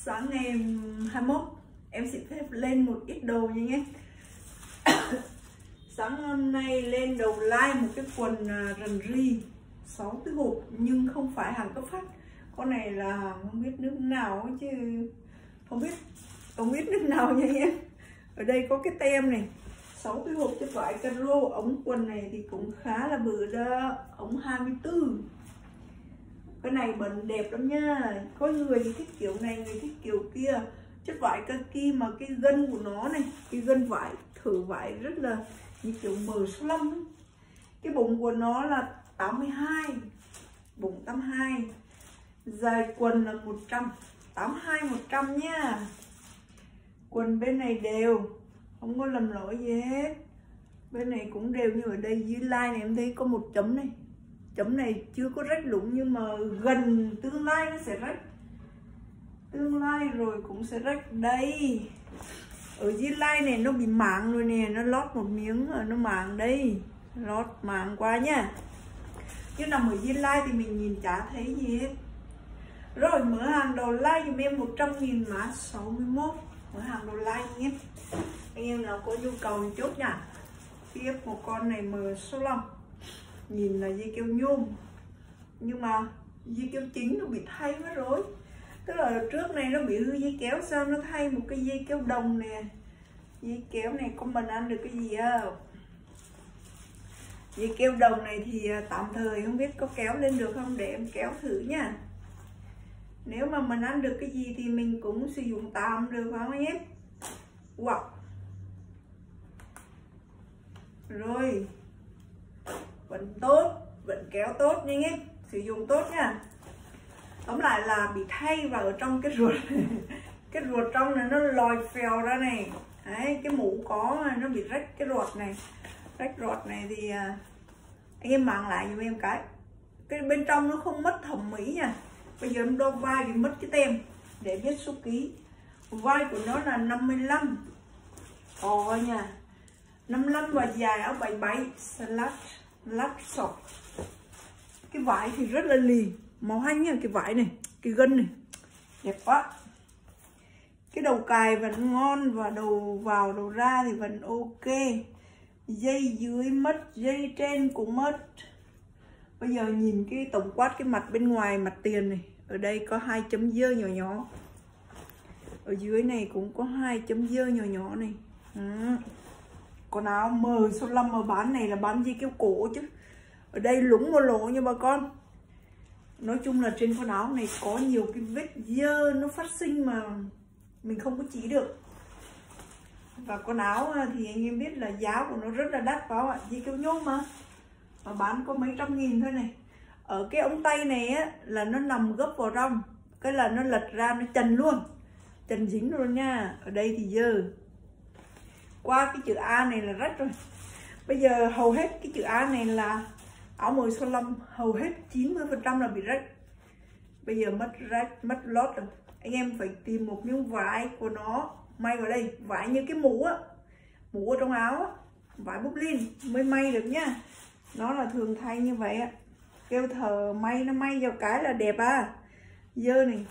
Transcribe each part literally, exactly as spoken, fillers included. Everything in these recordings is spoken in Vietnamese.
sáng ngày hai mươi mốt em xin phép lên một ít đồ nha nhé. Sáng hôm nay lên đầu like một cái quần rần ri sáu cái hộp nhưng không phải hàng cấp phát. Con này là hàng không biết nước nào chứ không biết không biết nước nào nha em. Ở đây có cái tem này, sáu cái hộp chất vải caro. Ống quần này thì cũng khá là bự đó, ống hai mươi tư. Cái này bẩn đẹp lắm nha. Có người thì thích kiểu này, người thích kiểu kia. Chất vải kaki mà cái gân của nó này, cái gân vải, thử vải rất là như kiểu M sáu mươi lăm. Cái bụng của nó là tám mươi hai, bụng tám mươi hai. Dài quần là một trăm, tám mươi hai, một trăm nha. Quần bên này đều, không có lầm lỗi gì hết. Bên này cũng đều như ở đây. Dưới line này em thấy có một chấm này. Chấm này chưa có rách lũng nhưng mà gần tương lai nó sẽ rách. Tương lai rồi cũng sẽ rách. Đây, ở dưới line này nó bị mảng rồi nè. Nó lót một miếng rồi nó mảng đây. Lót mảng qua nha. Chứ nằm ở dưới line thì mình nhìn chả thấy gì hết. Rồi mở hàng đầu like dùm em một trăm nghìn mã sáu mươi mốt. Mở hàng đầu like nhé. Anh em nào có nhu cầu thì chốt nha. Tiếp một con này M sáu mươi lăm. Nhìn là dây keo nhôm nhưng mà dây keo chính nó bị thay mất rồi. Tức là trước này nó bị hư dây kéo, sao nó thay một cái dây keo đồng nè. Dây kéo này có mình ăn được cái gì không? Dây keo đồng này thì tạm thời không biết có kéo lên được không, để em kéo thử nha. Nếu mà mình ăn được cái gì thì mình cũng sử dụng tạm được không anh em? Wow. Rồi, vẫn tốt, vẫn kéo tốt nha nhé, sử dụng tốt nha. Tóm lại là bị thay vào ở trong cái ruột. Cái ruột trong này nó lòi phèo ra này. Đấy, cái mũ có nó bị rách cái ruột này. Rách ruột này thì anh em mang lại giùm em cái. Cái bên trong nó không mất thẩm mỹ nha. Bây giờ em đo vai thì mất cái tem để biết số ký. Vai của nó là năm mươi lăm. Ồ nha, năm mươi lăm và dài áo bảy mươi bảy. Slash lắp sọc. Cái vải thì rất là lì, màu hanh nha. Cái vải này, cái gân này đẹp quá. Cái đầu cài vẫn ngon và đầu vào đầu ra thì vẫn ok. Dây dưới mất, dây trên cũng mất. Bây giờ nhìn cái tổng quát cái mặt bên ngoài, mặt tiền này, ở đây có hai chấm dơ nhỏ nhỏ, ở dưới này cũng có hai chấm dơ nhỏ nhỏ này. À, con áo M sáu mươi lăm mà bán này là bán dây keo cổ chứ. Ở đây lũng một lỗ nha bà con. Nói chung là trên con áo này có nhiều cái vết dơ nó phát sinh mà mình không có chỉ được. Và con áo thì anh em biết là giá của nó rất là đắt phải không ạ? Dây keo nhôm mà mà bán có mấy trăm nghìn thôi này. Ở cái ống tay này á là nó nằm gấp vào trong, cái là nó lật ra nó chần luôn, chần dính luôn nha. Ở đây thì dơ. Qua cái chữ A này là rách rồi. Bây giờ hầu hết cái chữ A này là áo M sáu mươi lăm, hầu hết chín mươi phần trăm là bị rách. Bây giờ mất rách, mất lót rồi. Anh em phải tìm một miếng vải của nó may vào đây. Vải như cái mũ á, mũ ở trong áo á, vải búp lin mới may được nhá. Nó là thường thay như vậy á. Kêu thờ may nó may vào cái là đẹp à. Dơ này,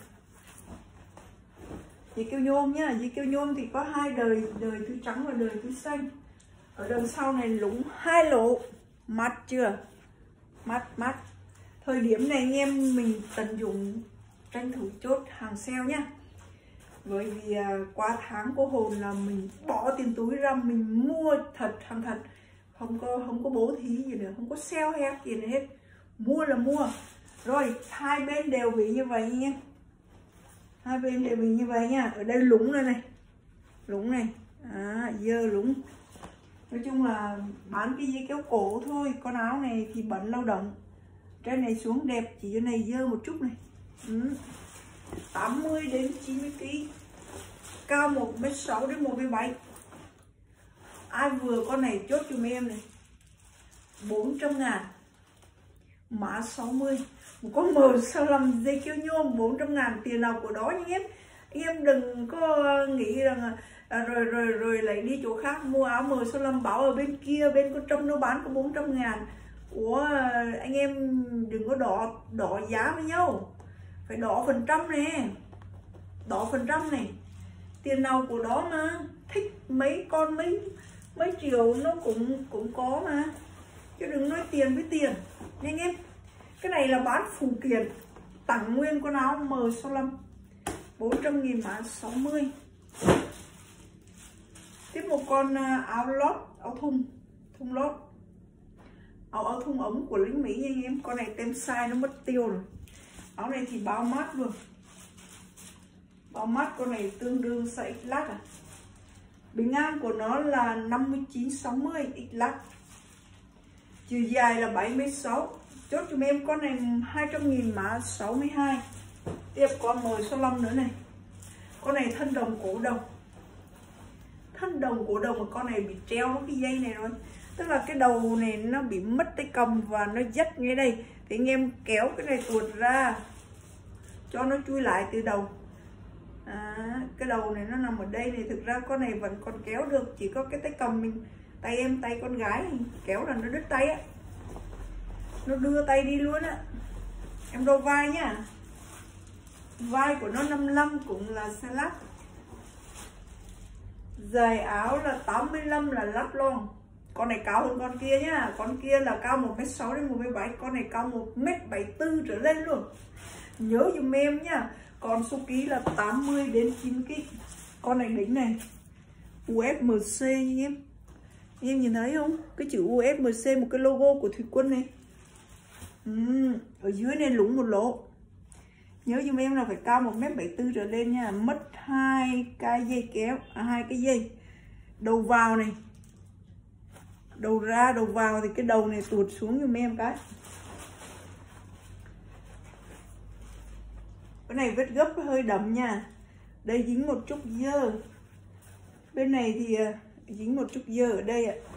dây keo nhôm nhá. Dây keo nhôm thì có hai đời, đời thứ trắng và đời thứ xanh. Ở đằng sau này lũng hai lỗ. Mắt chưa? Mắt, mắt. Thời điểm này anh em mình tận dụng tranh thủ chốt hàng sale nhá. Bởi vì qua tháng có hồn là mình bỏ tiền túi ra mình mua thật, hàng thật. Không có không có bố thí gì nữa, không có sale hết gì nữa hết. Mua là mua. Rồi, hai bên đều bị như vậy nha. Hai bên đều bị như vậy nha. Ở đây lũng đây này. Lũng này. À, dơ lũng. Nói chung là bán cái dây kéo cổ thôi. Con áo này thì bẩn lao động. Trên này xuống đẹp, chỉ trên này dơ một chút này. Ừ. tám mươi đến chín mươi ki lô gam. Cao một mét sáu đến một mét bảy. Ai vừa con này chốt cho em này. bốn trăm ngàn. Mã sáu mươi. Một con M sáu mươi lăm dây keo nhôm bốn trăm ngàn, tiền nào của đó nha em. Anh em đừng có nghĩ rằng à, rồi rồi rồi lại đi chỗ khác mua áo M sáu mươi lăm bảo ở bên kia bên con Trâm nó bán có bốn trăm ngàn. Ủa anh em đừng có đỏ đỏ giá với nhau, phải đỏ phần trăm nè. đó phần trăm này, tiền nào của đó mà, thích mấy con mấy mấy triệu nó cũng cũng có mà, chứ đừng nói tiền với tiền nha anh em. Cái này là bán phụ kiện tặng nguyên con áo M sáu mươi lăm, bốn trăm nghìn mã sáu mươi. Tiếp một con áo lót, áo thun, thun lót, áo áo thun ống của lính Mỹ nha anh em. Con này tem size nó mất tiêu rồi. Áo này thì bao mát luôn, bao mát. Con này tương đương size X lát à. Bề ngang của nó là năm mươi chín sáu mươi X lát, chiều dài là bảy mươi sáu. Chốt cho em con này hai trăm nghìn mã sáu mươi hai. Tiếp con M sáu mươi lăm nữa này. Con này thân đồng cổ đồng, thân đồng cổ đồng mà con này bị treo nó cái dây này rồi, tức là cái đầu này nó bị mất tay cầm và nó dắt ngay đây, thì anh em kéo cái này tuột ra cho nó chui lại từ đầu. À, cái đầu này nó nằm ở đây này, thực ra con này vẫn còn kéo được, chỉ có cái tay cầm mình, tay em, tay con gái kéo là nó đứt tay á, nó đưa tay đi luôn á. Em đo vai nhá, vai của nó năm mươi lăm cũng là size lát, dài áo là tám mươi lăm là lắp lon. Con này cao hơn con kia nhá, con kia là cao một mét sáu đến một mét bảy, con này cao một mét bảy mươi tư trở lên luôn. Nhớ dùm em nhá. Còn số ký là tám mươi đến chín mươi ký. Con này đỉnh này U ép em xê nha em. Em nhìn thấy không? Cái chữ U ép em xê, một cái logo của thủy quân này. uhm, Ở dưới này lủng một lỗ. Nhớ dùm em là phải cao một mét bảy mươi tư trở lên nha. Mất hai cái dây kéo, à, hai cái dây. Đầu vào này, đầu ra đầu vào thì cái đầu này tuột xuống dùm em cái. Cái này vết gấp hơi đậm nha. Đây dính một chút dơ. Bên này thì dính một chút dơ ở đây ạ.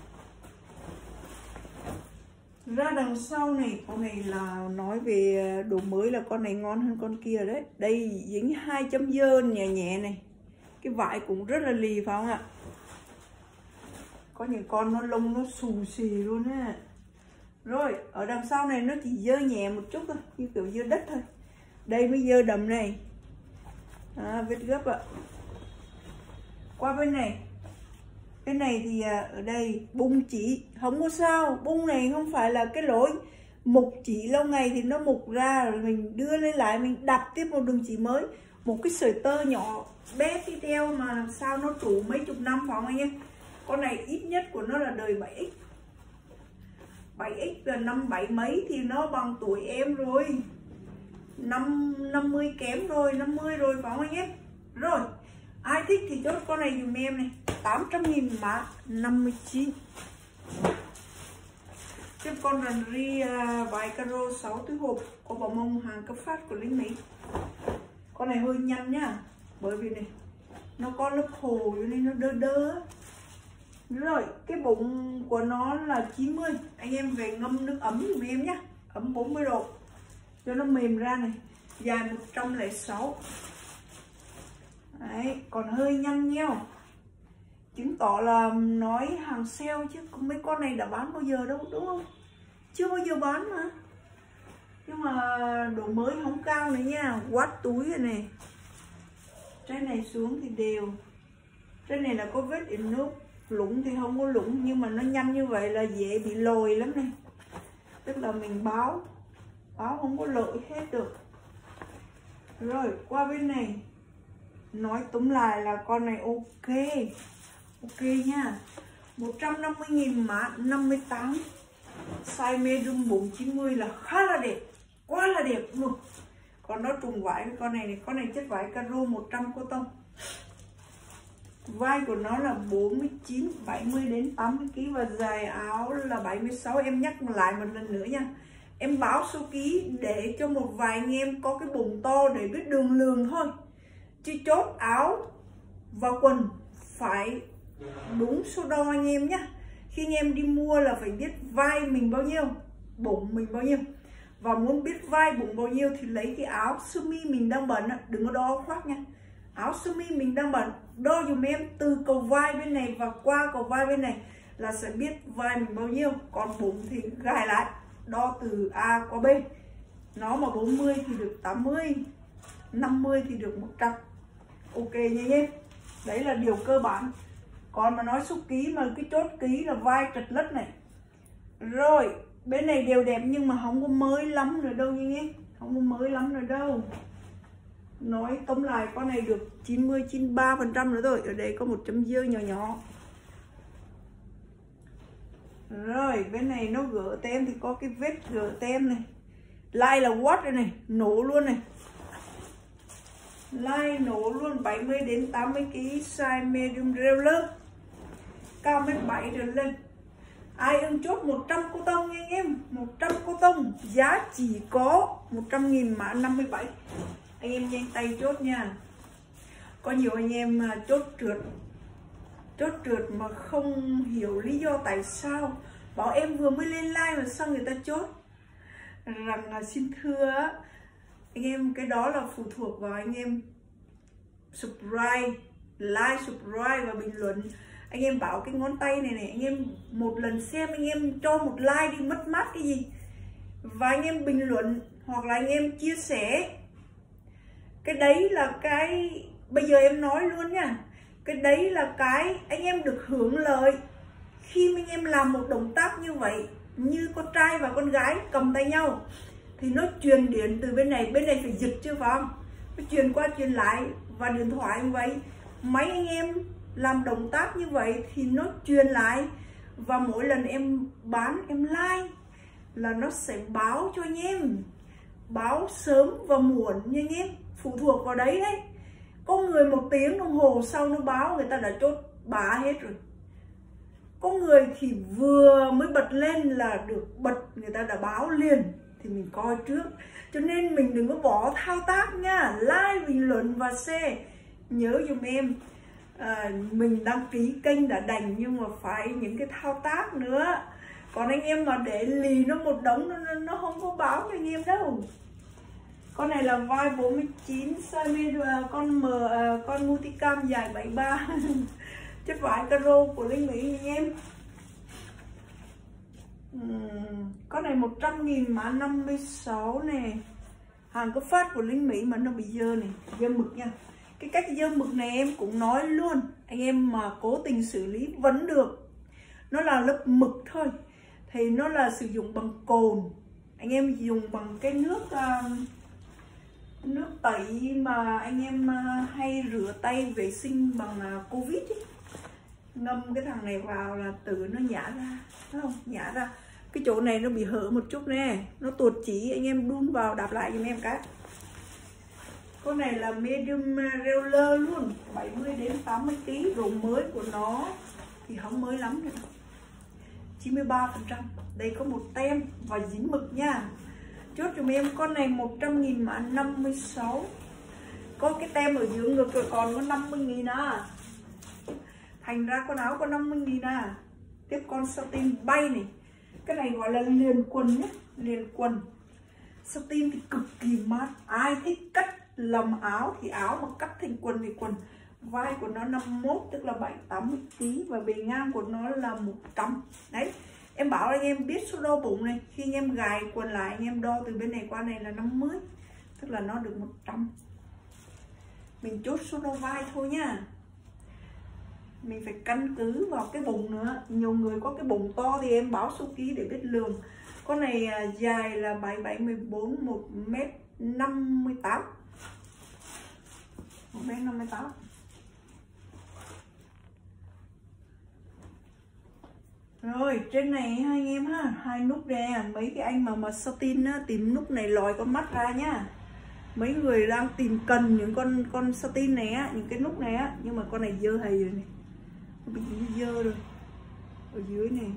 Ra đằng sau này, con này là nói về đồ mới là con này ngon hơn con kia đấy. Đây dính hai chấm dơ nhẹ nhẹ này. Cái vải cũng rất là lì phải không ạ? Có những con nó lông nó xù xì luôn á. Rồi, ở đằng sau này nó chỉ dơ nhẹ một chút thôi, như kiểu dơ đất thôi. Đây mới dơ đầm này. À, vết gấp ạ. Qua bên này. Bên này thì ở đây bung chỉ, không có sao. Bung này không phải là cái lỗi mục chỉ lâu ngày thì nó mục ra, rồi mình đưa lên lại, mình đặt tiếp một đường chỉ mới. Một cái sợi tơ nhỏ bé tí teo mà sao nó trụ mấy chục năm phải không anh em? Con này ít nhất của nó là đời bảy x. bảy x là năm bảy mấy thì nó bằng tuổi em rồi. Năm, năm mươi kém rồi, năm mươi rồi phải không anh em? Rồi, ai thích thì chốt con này dùm em này, tám trăm nghìn mã năm mươi chín. Tiếp con rằn ri uh, vải caro sáu túi hộp có bảo mông hàng cấp phát của lính Mỹ. Con này hơi nhăn nhá, bởi vì này nó có lớp hồ cho nên nó đơ đơ. Rồi, cái bụng của nó là chín mươi. Anh em về ngâm nước ấm dùm em nhá, ấm bốn mươi độ cho nó mềm ra này. Dài một trăm lẻ sáu. Đấy, còn hơi nhăn nheo, chứng tỏ là nói hàng sale chứ không mấy con này đã bán bao giờ đâu, đúng không? Chưa bao giờ bán mà. Nhưng mà độ mới không cao này nha. Quát túi rồi này, trái này xuống thì đều. Trái này là có vết in nước. Lũng thì không có lũng, nhưng mà nó nhanh như vậy là dễ bị lồi lắm này. Tức là mình báo báo không có lợi hết được. Rồi qua bên này, nói túm lại là con này ok, ok nha. Một trăm năm mươi nghìn mã năm mươi tám, size medium bốn chín mươi là khá là đẹp, quá là đẹp luôn. Còn nó trùng vải với con này này, con này chất vải caro một trăm cotton. Vai của nó là bốn mươi chín, bảy mươi đến tám mươi ký và dài áo là bảy mươi sáu. Em nhắc lại một lần nữa nha. Em báo số ký để cho một vài anh em có cái bụng to để biết đường lường thôi. Chứ chốt áo và quần phải đúng số đo anh em nhé. Khi anh em đi mua là phải biết vai mình bao nhiêu, bụng mình bao nhiêu. Và muốn biết vai bụng bao nhiêu thì lấy cái áo sơ mi mình đang bận, đừng có đo khoác nha. Áo sơ mi mình đang bận, đo dùm em từ cầu vai bên này và qua cầu vai bên này là sẽ biết vai mình bao nhiêu. Còn bụng thì gài lại, đo từ A qua B. Nó mà bốn mươi thì được tám mươi, năm mươi thì được một trăm. ok nha nhé. Đấy là điều cơ bản. Còn mà nói số ký mà cái chốt ký là vai trật lất này. Rồi bên này đều đẹp nhưng mà không có mới lắm nữa đâu nha nhé, không có mới lắm nữa đâu. Nói tóm lại con này được chín mươi chín mươi ba phần trăm nữa rồi. Ở đây có một chấm dơ nhỏ nhỏ. Rồi bên này nó gỡ tem thì có cái vết gỡ tem này. Like là what đây này, nổ luôn này. Like nổ luôn, bảy mươi đến tám mươi ki lô gam, size medium regular, cao mét bảy trở lên. Ai ưng chốt một trăm cô tông nha anh em, một trăm cô tông, giá chỉ có một trăm nghìn, mã năm mươi bảy. Anh em nhanh tay chốt nha. Có nhiều anh em chốt trượt, chốt trượt mà không hiểu lý do tại sao. Bảo em vừa mới lên like mà sao người ta chốt. Rằng là xin thưa anh em, cái đó là phụ thuộc vào anh em subscribe, like, subscribe và bình luận. Anh em bảo cái ngón tay này này, anh em một lần xem anh em cho một like đi, mất mát cái gì. Và anh em bình luận hoặc là anh em chia sẻ. Cái đấy là cái, bây giờ em nói luôn nha, cái đấy là cái anh em được hưởng lợi khi anh em làm một động tác như vậy. Như con trai và con gái cầm tay nhau thì nó truyền điện từ bên này, bên này phải giật chứ phải không? Nó truyền qua truyền lại. Và điện thoại như vậy, mấy anh em làm động tác như vậy thì nó truyền lại. Và mỗi lần em bán, em like là nó sẽ báo cho anh em, báo sớm và muộn nha anh em, phụ thuộc vào đấy đấy. Có người một tiếng đồng hồ sau nó báo, người ta đã chốt bá hết rồi. Có người thì vừa mới bật lên là được bật, người ta đã báo liền. Thì mình coi trước. Cho nên mình đừng có bỏ thao tác nha. Like, bình luận và share. Nhớ dùm em, à, mình đăng ký kênh đã đành, nhưng mà phải những cái thao tác nữa. Còn anh em mà để lì nó một đống, nó, nó không có báo cho anh em đâu. Con này là vai bốn mươi chín, size medium, con M, con multicam dài bảy mươi ba. Chất vải caro của Linh Mỹ anh em. uhm, Con này một trăm nghìn, mã năm mươi sáu nè. Hàng cấp phát của Linh Mỹ mà nó bị dơ này, dơ mực nha. Cái cách dơ mực này em cũng nói luôn, anh em mà cố tình xử lý vẫn được. Nó là lớp mực thôi, thì nó là sử dụng bằng cồn. Anh em dùng bằng cái nước uh, nước tẩy mà anh em uh, hay rửa tay vệ sinh bằng uh, Covid ấy. Ngâm cái thằng này vào là tự nó nhả ra, thấy không? Nhả ra. Cái chỗ này nó bị hở một chút nè, nó tuột chỉ, anh em đun vào đạp lại giùm em cái. Con này là medium regular luôn, bảy mươi đến tám mươi ki lô gam. Độ mới của nó thì không mới lắm nữa, chín mươi ba phần trăm. Đây có một tem và dính mực nha. Chốt cho em con này một trăm nghìn, mã năm mươi sáu. Có cái tem ở dưới ngực rồi, còn có năm mươi nghìn à. Thành ra con áo có năm mươi nghìn à. Tiếp con satin bay này. Cái này gọi là liền quần nhé, liền quần. Satin thì cực kỳ mát. Ai thích cắt làm áo thì áo, mà cắt thành quần thì quần. Vai của nó năm mươi mốt, tức là bảy tám mươi ki lô gam. Và bề ngang của nó là một trăm. Đấy, em bảo anh em biết số đo bụng này. Khi anh em gài quần lại, anh em đo từ bên này qua này là năm mươi, tức là nó được một trăm. Mình chốt số đo vai thôi nha. Mình phải căn cứ vào cái bụng nữa. Nhiều người có cái bụng to thì em báo số ký để biết lường. Con này dài là bảy bảy mười bốn, một mét năm mươi tám, một mét năm mươi tám. Rồi trên này hai anh em ha, hai nút nè. Mấy cái anh mà mà satin á, tìm nút này lòi con mắt ra nhá. Mấy người đang tìm cần những con con satin này á, những cái nút này á. Nhưng mà con này dơ hầy rồi này, bị dơ rồi. Ở dưới này.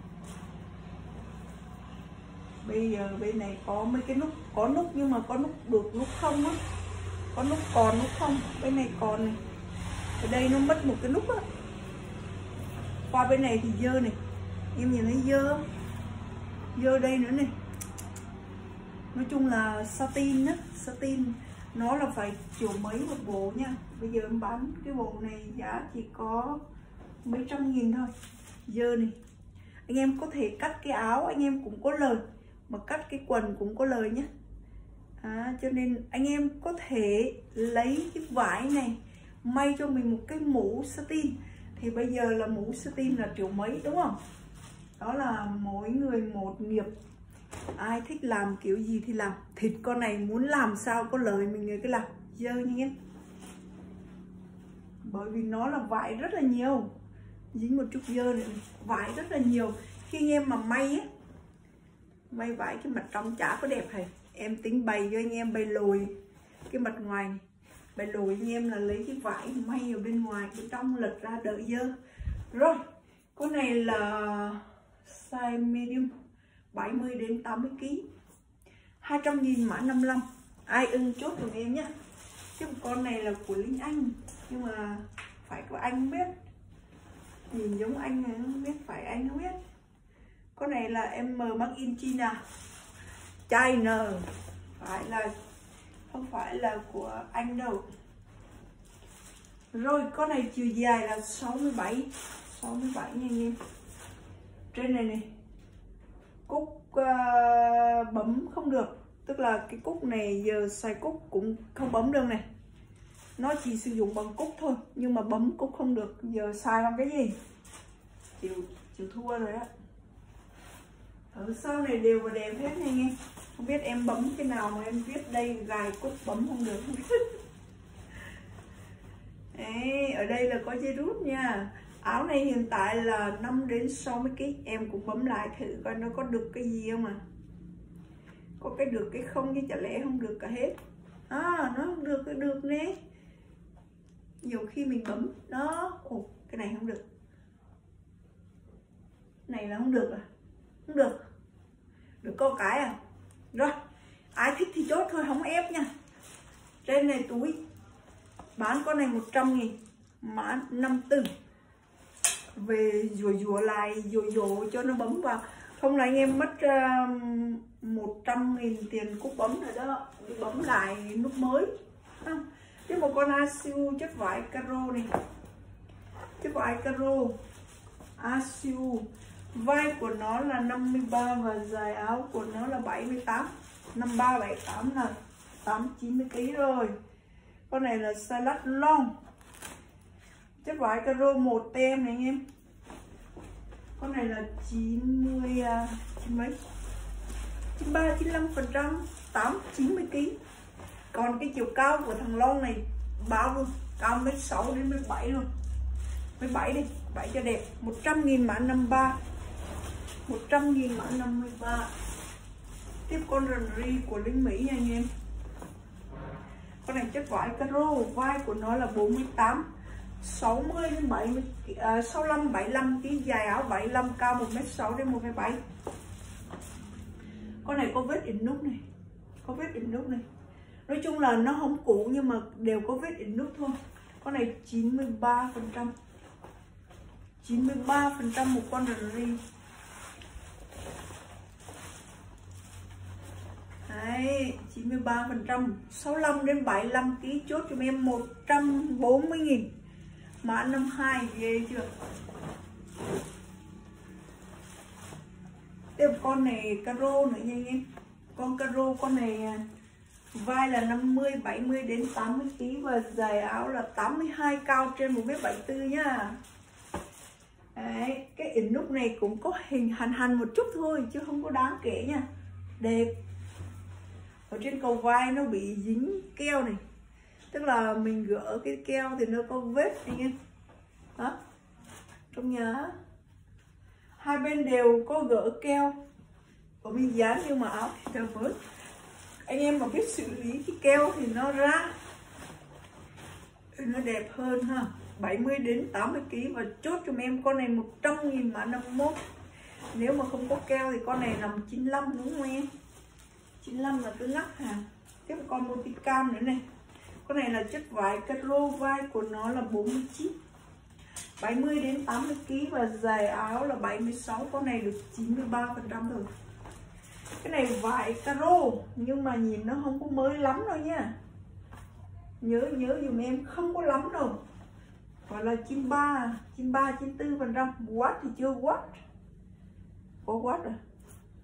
Bây giờ bên này có mấy cái nút, có nút nhưng mà có nút được nút không á. Có nút còn nút không, bên này còn này. Ở đây nó mất một cái nút á. Qua bên này thì dơ này. Em nhìn thấy dơ không? Dơ đây nữa này. Nói chung là satin á, satin nó là phải triệu mấy một bộ nha. Bây giờ em bán cái bộ này giá chỉ có mấy trăm nghìn thôi. Dơ này. Anh em có thể cắt cái áo, anh em cũng có lời. Mà cắt cái quần cũng có lời nhé. À, cho nên anh em có thể lấy cái vải này may cho mình một cái mũ satin. Thì bây giờ là mũ satin là triệu mấy đúng không? Đó là mỗi người một nghiệp, ai thích làm kiểu gì thì làm. Thịt con này muốn làm sao có lời mình người cứ làm, dơ nha em. Bởi vì nó là vải rất là nhiều, dính một chút dơ nữa, vải rất là nhiều. Khi anh em mà may á, may vải cái mặt trong chả có đẹp hay. Em tính bày cho anh em bày lồi cái mặt ngoài này. Bày lồi anh em là lấy cái vải may ở bên ngoài, bên trong lật ra đỡ dơ. Rồi, con này là size medium, bảy mươi đến tám mươi ki lô gam, hai trăm nghìn mã năm mươi lăm. Ai ưng chốt của em nhé. Chứ con này là của Linh Anh, nhưng mà phải có anh biết. Nhìn giống anh này không biết, phải anh không biết. Con này là em made in China, China, phải là không phải là của anh đâu. Rồi con này chiều dài là sáu mươi bảy nha anh em. Trên này này cúc uh, bấm không được, tức là cái cúc này giờ xài cúc cũng không bấm được này, nó chỉ sử dụng bằng cúc thôi, nhưng mà bấm cúc không được. Giờ xài bằng cái gì chịu chịu thua rồi á. Ở sau này đều và đẹp hết nha anh em. Không biết em bấm cái nào mà em viết đây gài cúc bấm không được. Đấy, ở đây là có dây rút nha. Áo này hiện tại là năm đến sáu mươi ki lô gam. Em cũng bấm lại thử coi nó có được cái gì không à. Có cái được cái không chứ chả lẽ không được cả hết. À, nó không được cái được nè. Nhiều khi mình bấm đó. Ồ, cái này không được. Này là không được à? Không được. Được có cái à? Rồi, ai thích thì chốt thôi, không ép nha. Trên này túi bán con này một trăm nghìn, mã năm tư. Về rùa rùa lại, rùa rùa cho nó bấm vào. Không là anh em mất uh, một trăm nghìn tiền cúc bấm rồi đó. Đi bấm lại nút mới. Tiếp một con Asiu chất vải caro này. Chất vải caro Asiu. Vai của nó là năm mươi ba và dài áo của nó là bảy mươi tám. năm mươi ba, bảy mươi tám là tám chín mươi ki lô gam rồi. Con này là size lắt long. Chất vải caro một tem này anh em. Con này là chín mươi chín mấy? chín mươi ba, chín mươi lăm phần trăm, tám chín mươi ki lô gam. Còn cái chiều cao của thằng long này bao luôn, cao mét sáu đến mét bảy luôn. mét bảy đi, bảy cho đẹp. một trăm nghìn mã năm mươi ba. một trăm nghìn mã năm mươi ba. Tiếp con rần ri của Linh Mỹ nha anh em. Con này chất vải caro, vai của nó là bốn mươi tám, sáu mươi đến bảy mươi, à, sáu mươi lăm, bảy mươi lăm ki lô gam, dài áo bảy mươi lăm, cao một mét sáu đến một mét bảy. Con này có vết in nút này, có vết in nút này. Nói chung là nó không cũ nhưng mà đều có vết in nút thôi. Con này chín mươi ba phần trăm, chín mươi ba phần trăm một con rần ri. Đấy, chín mươi ba phần trăm, sáu mươi lăm đến bảy mươi lăm ki lô gam, chốt cho em một trăm bốn mươi nghìn. Mã năm mươi hai, ghê chưa? Tiếp con này caro nữa nha anh em. Con caro con này vai là năm mươi, bảy mươi đến tám mươi ki lô gam và dài áo là tám mươi hai, cao trên một mét bảy mươi tư nhá. Đấy, cái in nút này cũng có hình hành hành một chút thôi chứ không có đáng kể nha. Đẹp. Ở trên cầu vai nó bị dính keo này, tức là mình gỡ cái keo thì nó có vết anh em. Đó, trong nhà hai bên đều có gỡ keo của mình dán, nhưng mà áo thì trời mới. Anh em mà biết xử lý cái keo thì nó ra nó đẹp hơn ha. Bảy mươi đến tám mươi ki lô gam và chốt cho em con này một trăm nghìn mã năm mươi mốt. Nếu mà không có keo thì con này nằm chín mươi lăm đúng không em? chín mươi lăm là tôi ngắt hàng. Tiếp con multicam nữa này. Con này là chất vải caro, vai của nó là bốn mươi chín, bảy mươi đến tám mươi ki lô gam và dài áo là bảy mươi sáu. Con này được chín mươi ba phần trăm rồi. Cái này vải caro nhưng mà nhìn nó không có mới lắm đâu nha. Nhớ nhớ dùm em, không có lắm đâu. Gọi là chín mươi ba, chín mươi ba, chín mươi tư phần trăm. Watt thì chưa watt. Có watt rồi.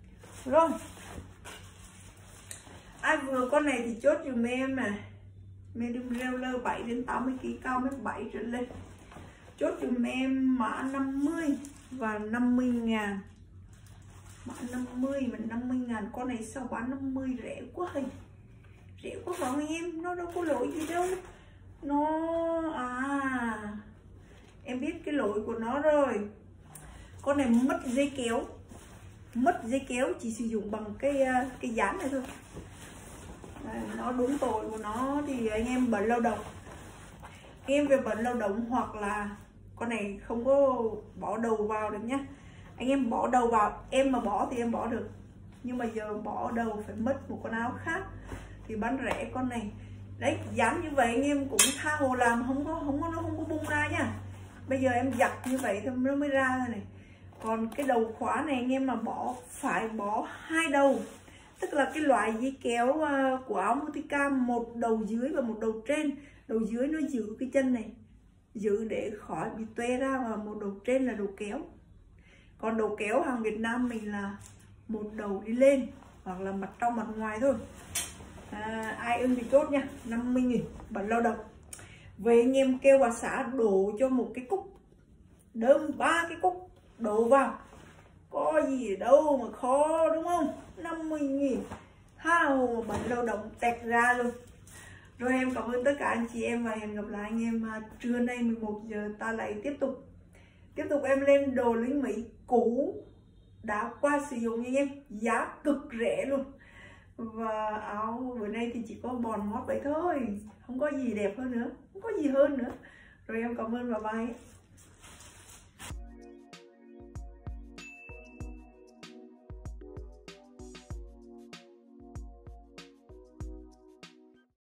Rồi. Ai vừa con này thì chốt dùm em nè. medium regular bảy đến tám mươi ki lô gam, cao mét bảy trở lên. Chốt dùm em mã năm mươi và năm mươi ngàn. Mã năm mươi và năm mươi ngàn. Con này sao bán năm mươi rẻ quá hình. Rẻ quá phải không em? Nó đâu có lỗi gì đâu. Nó... À... Em biết cái lỗi của nó rồi. Con này mất dây kéo. Mất dây kéo chỉ sử dụng bằng cái cái dán này thôi. Đây, nó đúng tội của nó thì anh em bận lao động. Anh em về bận lao động hoặc là con này không có bỏ đầu vào được nhá. Anh em bỏ đầu vào, em mà bỏ thì em bỏ được. Nhưng mà giờ bỏ đầu phải mất một con áo khác thì bán rẻ con này. Đấy, dán như vậy anh em cũng tha hồ làm, không có không có nó không có bung ra nha. Bây giờ em giặt như vậy thôi nó mới ra thôi này. Còn cái đầu khóa này anh em mà bỏ phải bỏ hai đầu. Tức là cái loại dây kéo của áo multicam, một đầu dưới và một đầu trên. Đầu dưới nó giữ cái chân này, giữ để khỏi bị tuê ra, và một đầu trên là đầu kéo. Còn đầu kéo hàng Việt Nam mình là một đầu đi lên hoặc là mặt trong mặt ngoài thôi. À, ai ưng thì chốt nha, năm mươi nghìn bận lao động. Về anh em kêu bà xã đổ cho một cái cúc, đơm ba cái cúc đổ vào, có gì đâu mà khó đúng không? Năm mươi nghìn tha hồ bận lao động tẹt ra luôn. Rồi em cảm ơn tất cả anh chị em và hẹn gặp lại anh em trưa nay mười một giờ ta lại tiếp tục tiếp tục em lên đồ lính Mỹ cũ đã qua sử dụng nha anh em, giá cực rẻ luôn. Và áo bữa nay thì chỉ có bòn mót vậy thôi, không có gì đẹp hơn nữa, không có gì hơn nữa. Rồi em cảm ơn và bye.